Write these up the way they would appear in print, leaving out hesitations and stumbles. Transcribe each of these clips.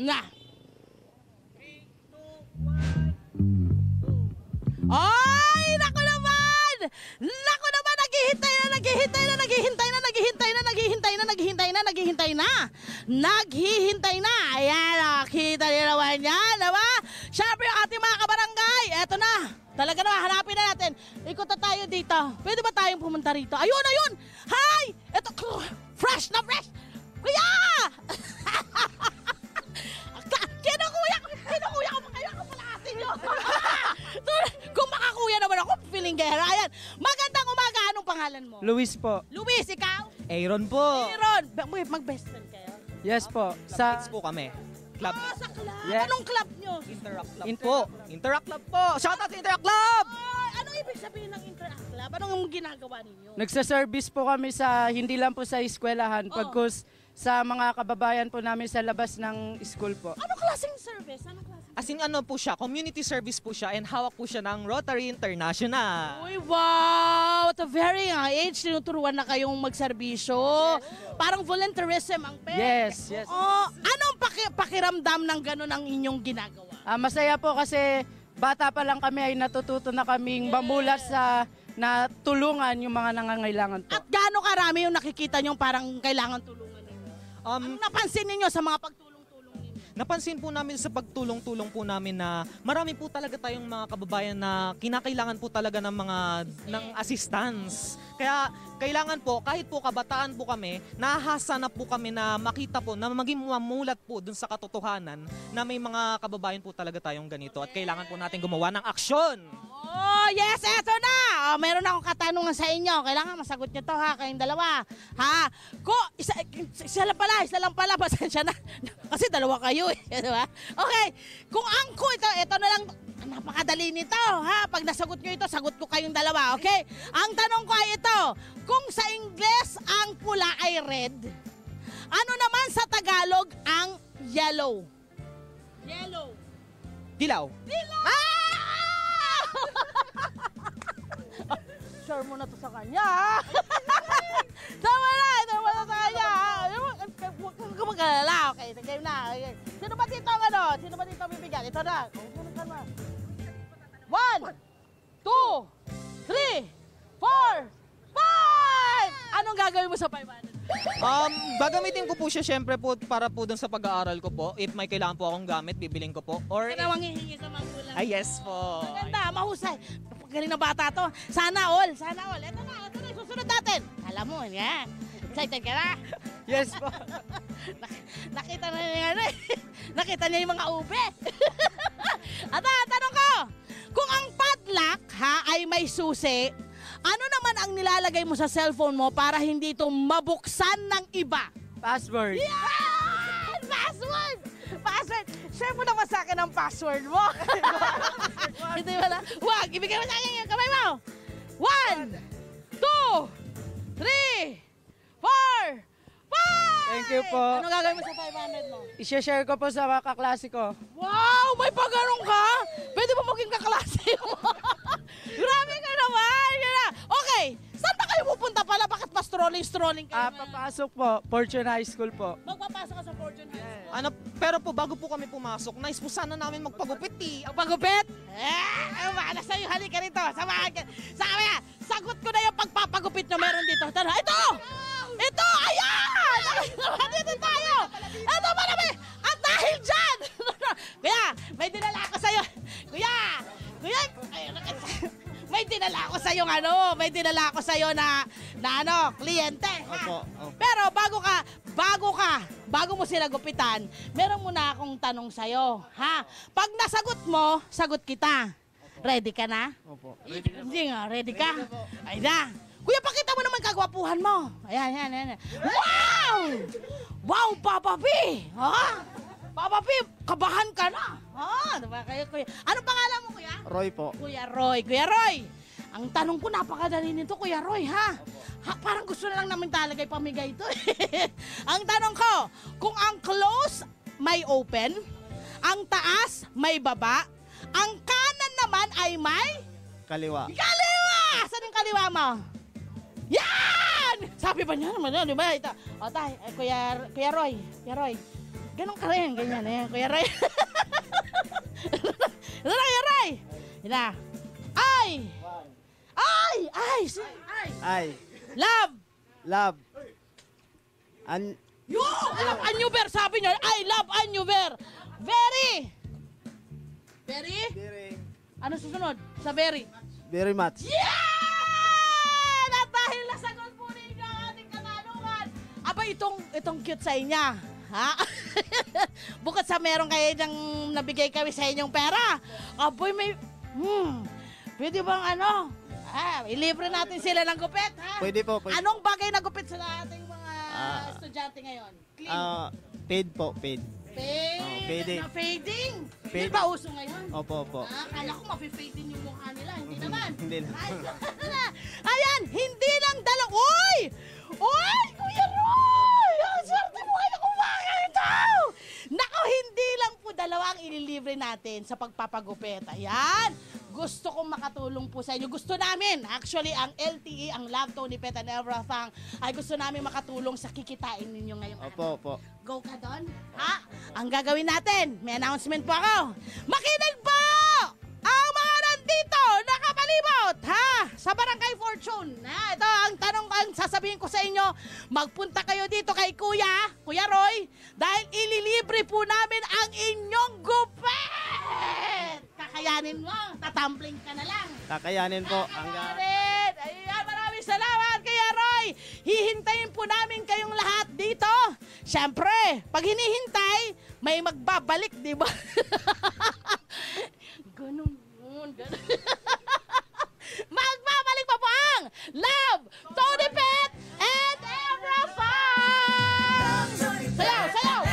Na. Ay, naku naman! Naku naman, naghihintay na, naghihintay na, naghihintay na, naghihintay na, naghihintay na, naghihintay na, naghihintay na. Naghihintay na. Ayan, nakita niyo naman yan, diba? Siyempre yung ating mga kabarangay, eto na. Talaga na, hanapin na natin. Ikot na tayo dito. Pwede ba tayong pumunta rito? Ayun, ayun! Hi! Eto, fresh na fresh! Kuya! Kinukuya ko pa kayo, ako pala atin nyo. Kung makakuya naman ako, feeling gera. Ayan, magandang umaga. Anong pangalan mo? Luis po. Luis, ikaw? Aaron po. Aaron. Mag-best friend kayo? Yes po. Sa po kami. Club. Sa club. Yes. Anong club nyo? Interact Club po. Interact Club po. Shoutout sa Interact Club! Anong ibig sabihin ng Interact Club? Anong ginagawa ninyo? Nagsa-service po kami sa, hindi lang po sa eskwelahan, pagkus sa mga kababayan po namin sa labas ng school po. Anong klaseng service? Anong klaseng? As in ano po siya, community service po siya and hawak po siya ng Rotary International. Uy, wow! At a very young age, tinuturuan na kayong magserbisyo. Parang volunteerism ang pet. Yes, yes. Oh, anong pakiramdam ng gano'n ang inyong ginagawa? Masaya po kasi bata pa lang kami ay natututo na kaming mamulat sa na tulungan yung mga nangangailangan po. At gaano karami yung nakikita nyo parang kailangan tulungan ninyo? Anong napansin ninyo sa mga pagtulong-tulong ninyo? Napansin po namin sa pagtulong-tulong po namin na marami po talaga tayong mga kababayan na kinakailangan po talaga ng mga ng assistance. Kaya kailangan po, kahit po kabataan po kami, nahahasa na po kami na makita po, na maging mamulat po dun sa katotohanan na may mga kababayan po talaga tayong ganito at kailangan po natin gumawa ng aksyon. Oh, yes, eto na! Meron akong katanungan sa inyo. Kailangan masagot nyo to ha, kayong dalawa. Ha? Isa lang pala, pasensya na. Kasi dalawa kayo eh, di ba? Okay, kung angko ito na lang, napakadali nito ha. Pag nasagot nyo ito, sagot ko kayong dalawa, okay? Ang tanong ko ay ito, kung sa Ingles ang pula ay red, ano naman sa Tagalog ang yellow? Yellow. Dilaw. Dilaw! Share mo na to sa kanya. Tama na sa kanya. Huwag kang mag-alala. Okay, game na. Okay. Sino ba dito ang ano? Sino ba dito bibigyan? Ito na. 1, 2, 3, 4, 5! Anong gagawin mo sa 500? Gagamitin ko po siya syempre po para po dun sa pag-aaral ko po. If may kailangan po akong gamit, bibiling ko po. Or Ito na manghihingi sa magulang. Ay, yes po. Maganda, mahusay. Galing na bata to. Sana all, sana all. Ito na, susunod natin. Alam mo, yan. Excited ka na? Yes po. Nakita na niya ano eh. Nakita niya yung mga ube. At tanong ko, kung ang padlock ha ay may susi, ano naman ang nilalagay mo sa cellphone mo para hindi ito mabuksan ng iba? Password. Yan! Password! Password! Share mo naman sa akin ang password mo. Hindi ba na? Wag! Ibigay mo sa akin yung kamay mo! 1, 2, 3, 4, 5! Thank you po. Ano gagawin mo sa 500 mo? I-share ko po sa mga kaklase ko. Wow! May pagano'n ka? Pwede ba maging kaklase mo? Grabe ka naman! Yun na. Okay, saan ba kayo pupunta pala? Bakit pa strolling kayo? Papasok po, Fortune High School po. Magpapasok ka sa Fortune High School. Pero po bago po kami pumasok, nice po sana namin magpagupit eh. Ang pagupit? Maala sa'yo, halika rito. Samahan ka. Sagot ko na yung pagpapagupit na meron dito. Tara, ito! Ito! Ayan! Dito tayo! Ito ba naman? At dahil dyan! Kuya, may dinala ako sa'yo. Kuya! May dinala ako sa'yo na kliyente. Opo. Pero bago mo sila gupitan, meron muna akong tanong sa'yo. Ha? Pag nasagot mo, sagot kita. Ready ka na? Opo. Hindi nga, ready ka? Ay na. Kuya, pakita mo naman kagwapuhan mo. Ayan. Wow! Wow, Papa P! Ha? Papa P, kabahan ka na. Ha? Diba kayo, kuya? Anong pangalan mo, kuya? Roy po. Kuya Roy. Ang tanong ko, napakadali nito, Kuya Roy, ha? Parang gusto na lang namin talaga ipamigay ito. Ang tanong ko, kung ang close may open, ang taas may baba, ang kanan naman ay may... Kaliwa. Kaliwa! Saan yung kaliwa mo? Yan! Sabi ba niya naman yun, di ba? Ito. O, tay, Kuya Roy. Ganon ka rin, ganyan eh. Kuya Ray. Kuya Ray! Yun na. Ay! Ay! Ay! Ay! Ay. Love! Love. Yo! Love Annuber! Sabi niya, I love Annuber! Very! Very? Ano susunod? Sa very? Very much. Yeah! At dahil nasagot po ninyo ang ating katanungan, aba itong cute sa inya. Ha? Bukod sa meron kayo niyang nabigay kami sa inyong pera, aboy may, pwede bang ilibre natin sila ng gupit, ha? Pwede po. Pwede. Anong bagay na gupit sa ating mga estudyante ngayon? Clean? Paid po, paid. Fade. fading. Na fading? Fade. Di ba uso ngayon? Opo, opo. Akala ko mafe-fade din yung mukha nila. Hindi naman. Hindi na. Ayan, hindi lang dalang. Uy! Uy! Kuya Roy! Ang swerte mo kayo kumain ito! Nako, hindi lang po dalawa ang ililibre natin sa pagpapagupit. Ayan. Gusto kong makatulong po sa inyo. Gusto namin, actually, ang LTE, ang Love, Tony Pet, and Everything, ay gusto namin makatulong sa kikitain ninyo ngayong Opo, opo. Go ka doon? Ha? Ang gagawin natin, may announcement po ako. Makinig po! Ang mga nandito, nakapalibot, ha? Sa Barangay Fortune. Ha? Ito ang tanong, ang sasabihin ko sa inyo, magpunta kayo dito kay Kuya Roy, dahil ililibre po namin ang inyong gupit! Kakayanin mo, tatumbling ka na lang. Kakayanin po. Kakayanin! Ayan, maraming salamat, Kuya Roy! Hihintayin po namin kayong lahat dito. Siyempre, pag hinihintay, may magbabalik, di ba? Ganun. Magbabalik pa po ang Love, Tony Pet, and Everything! Sayaw, sayaw!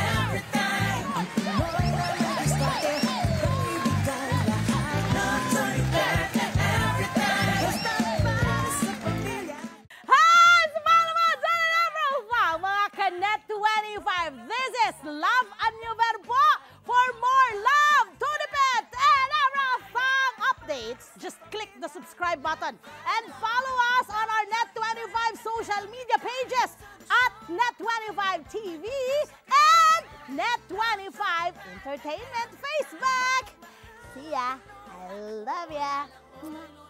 Hi! Sumalama dyan and Everything! Mga Kanet 25, this is Love Annuber po! For more Love, Tony Pet, and Everything updates, just click the subscribe button and follow us on our Net25 social media pages at Net25 TV and Net25 Entertainment Facebook. See ya. I love ya.